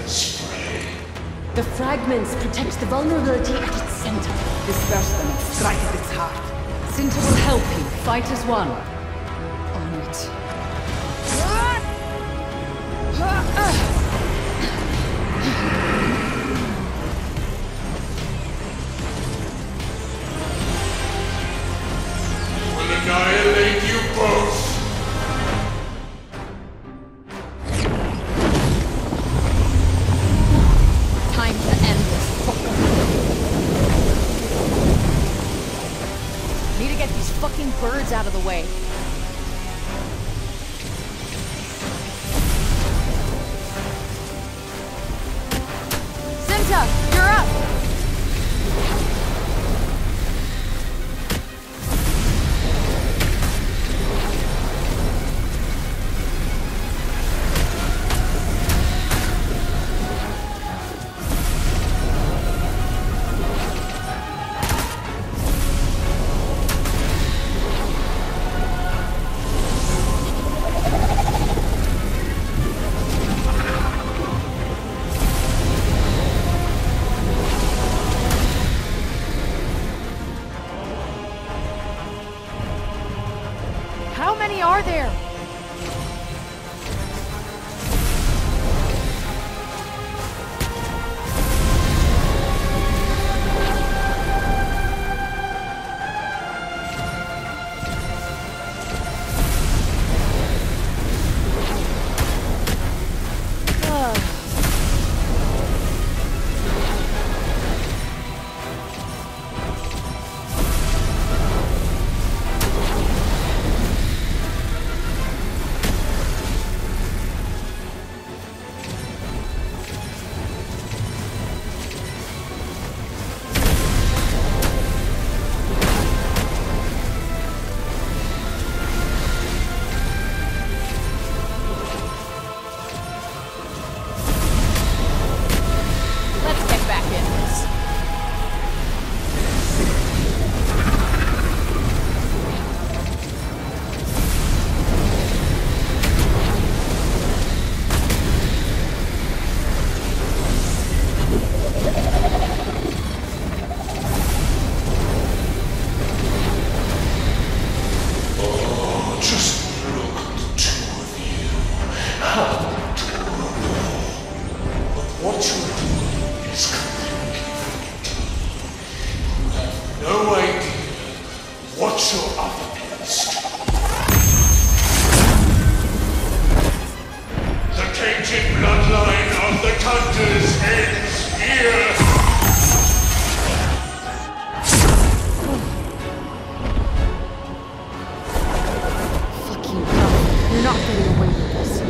The fragments protect the vulnerability at its center. Disperse them and strike at its heart. Cinta will help you fight as one. On it. Will annihilate you both! Time to end this. Need to get these fucking birds out of the way. Cinta, you're up! How many are there? Let's get back in this. Just look at the two of you. How adorable. But what you're doing is completely freaking. You have no idea what you're up against. The tainted bloodline of the Tunters ends here. Fucking hell. You're not getting away with this.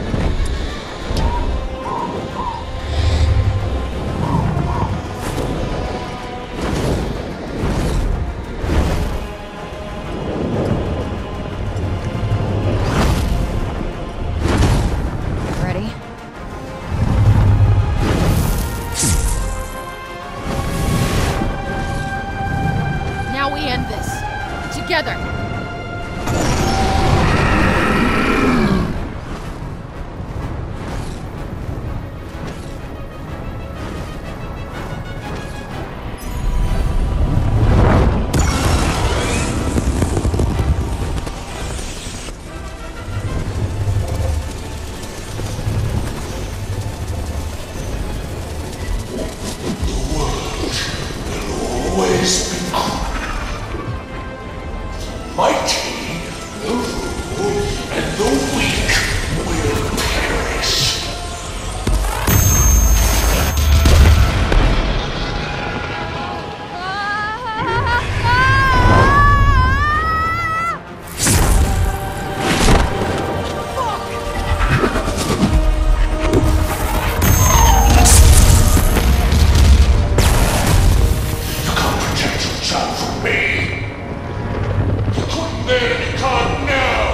Ready? Now we end this. Together. Always be mighty will rule, and the weak will perish. You can't protect your child from me. You couldn't then, you can't now.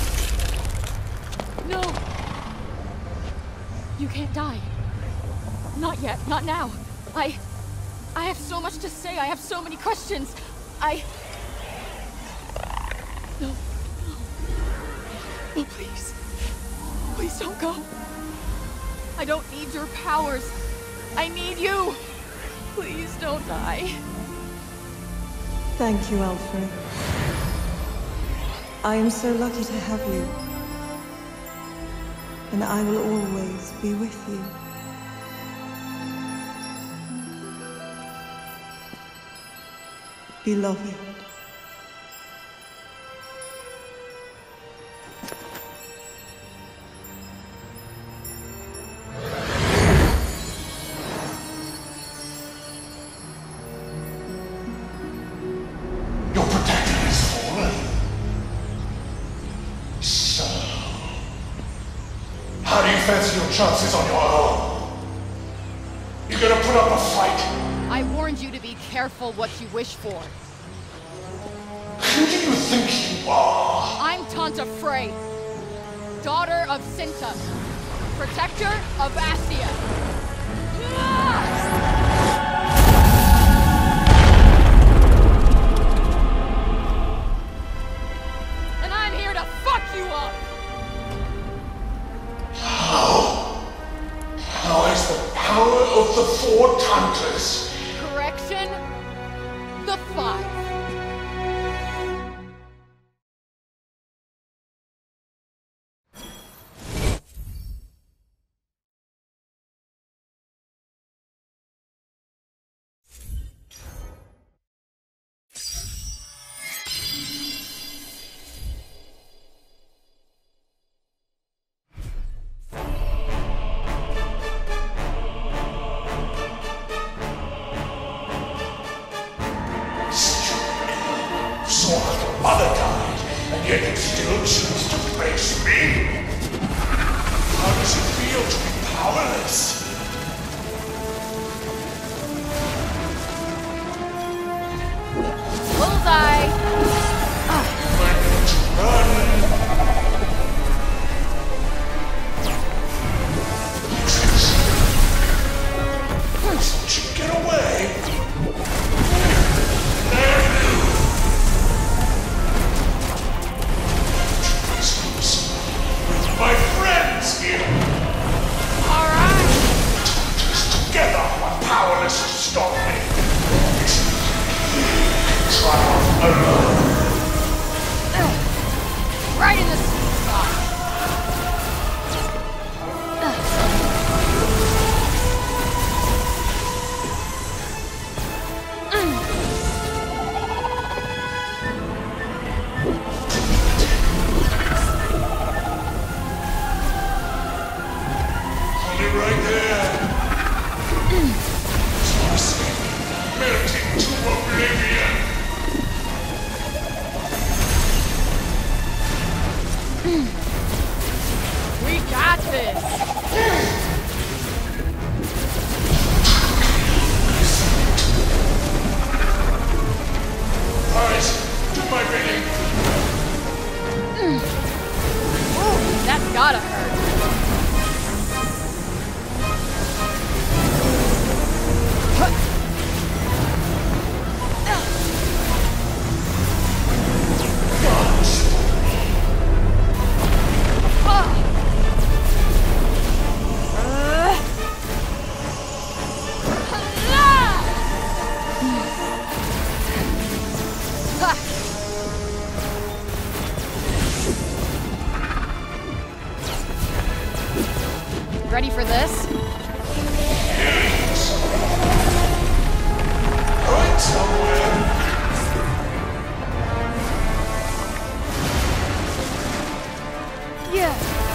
No! No! You can't die. Not yet, not now. I have so much to say, I have so many questions. No, please. Please don't go. I don't need your powers. I need you. Please don't die. Thank you, Alfred. I am so lucky to have you. And I will always be with you. Beloved. Your protector has fallen. So, how do you fancy your chances on your own? You gonna put up a fight? I warned you to be careful what you wish for. Who do you think you are? I'm Tanta Frey, daughter of Cinta, protector of Astia. And I'm here to fuck you up! How is the power of the four Tantas? Correction, the 5. Saw how your mother died, and yet you still choose to face me? How does it feel to be powerless? Bullseye! Why don't you run? Why don't you get away? My friends here! Alright! Together, we're powerless to stop me. Triumph alone. Right in the sweet spot. Right there. Melting to oblivion. We got this! Eyes, do my bidding. Ooh, that's gotta hurt. Ready for this? Going somewhere. Yeah.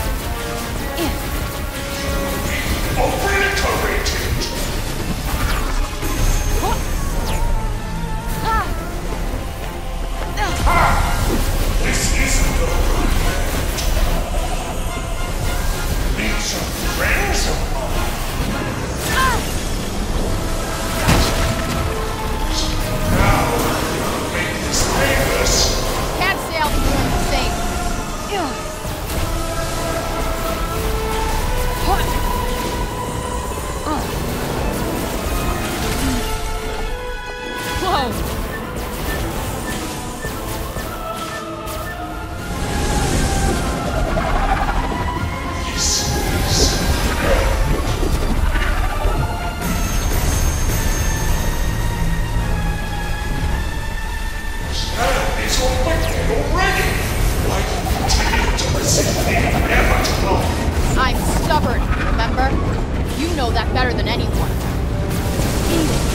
Obliterated. This isn't over. These are friends of mine. Now stubborn, remember? You know that better than anyone. Eat it.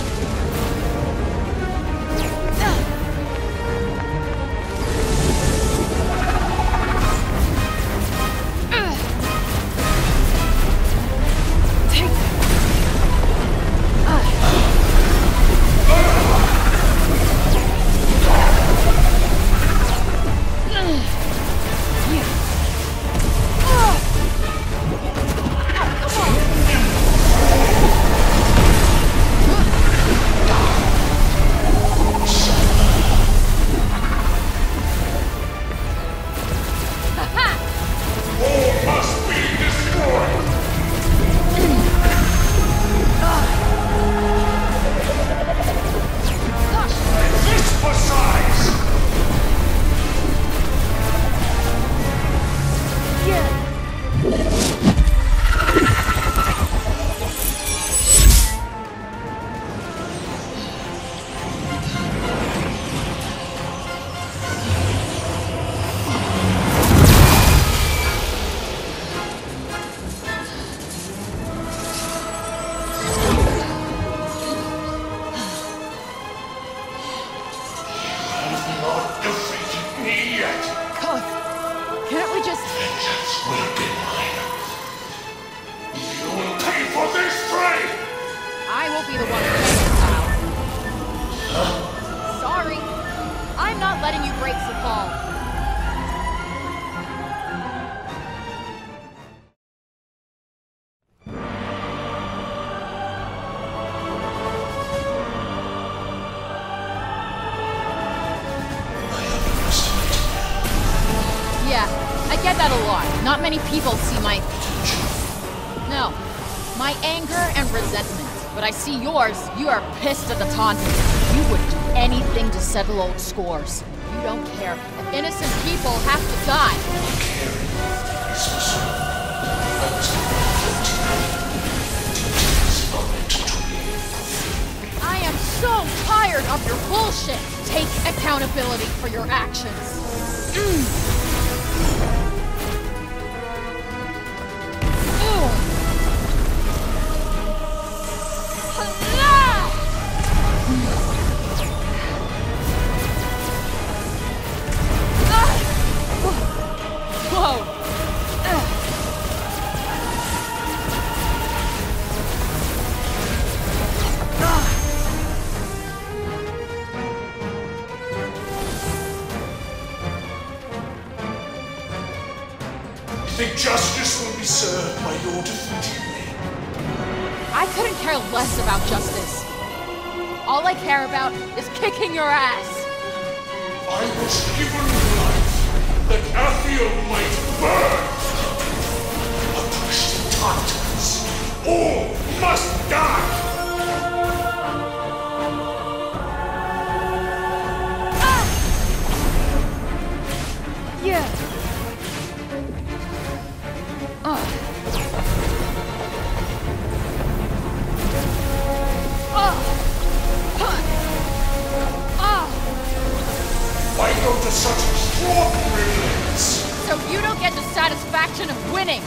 Not many people see my anger and resentment. But I see yours. You are pissed at the taunting. You would do anything to settle old scores. You don't care if innocent people have to die. I am so tired of your bullshit. Take accountability for your actions. Think justice will be served by your defeating me? I couldn't care less about justice. All I care about is kicking your ass. I was given life that Athia might burn. Accursed Titans, all must die. Yeah. Why go to such extraordinary lengths? So you don't get the satisfaction of winning.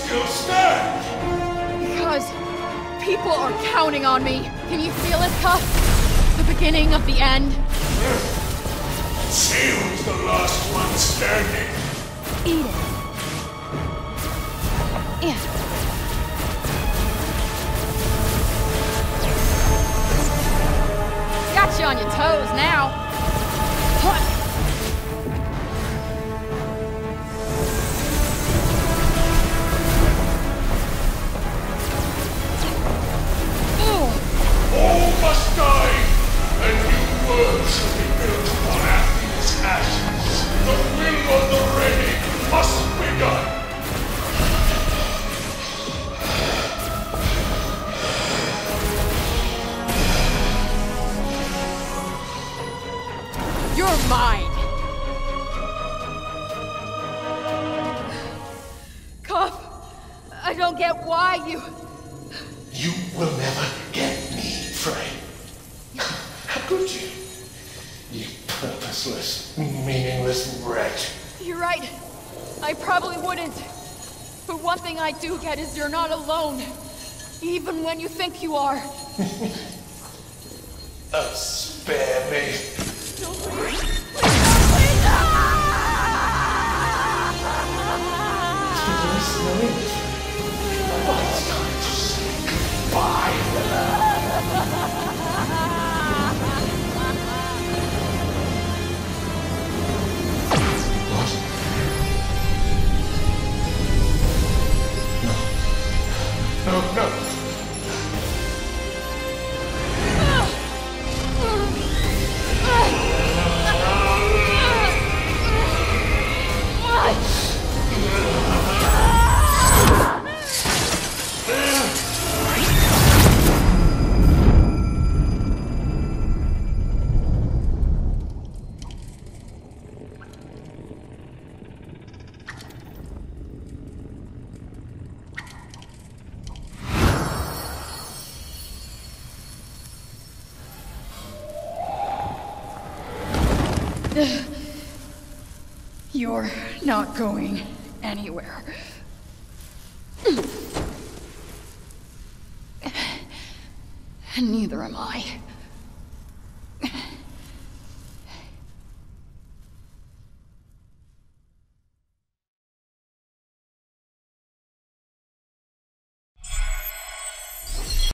still stand? Because people are counting on me. Can you feel it, Cuff? The beginning of the end. See who's the last one standing. Eat it. Yeah. Got you on your toes now. All must die, and new world shall be built upon Athena's ashes. The will of the ready must be done. You're mine! Cuff, I don't get why you... You will never get me, Frey. How could you? You purposeless, meaningless wretch. You're right. I probably wouldn't. But one thing I do get is you're not alone. Even when you think you are. Spare me. No, please. Please, It's time to say goodbye. What? No. You're not going anywhere. And neither am I.